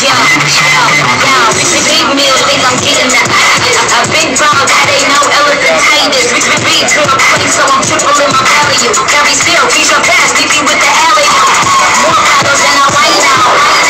Big meal, think I'm getting the itis. A big ball, that ain't no elephantitis. Big to a place, so I'm tripling my value. Very still, feed your past, leave me with the alley. More bottles than I white now.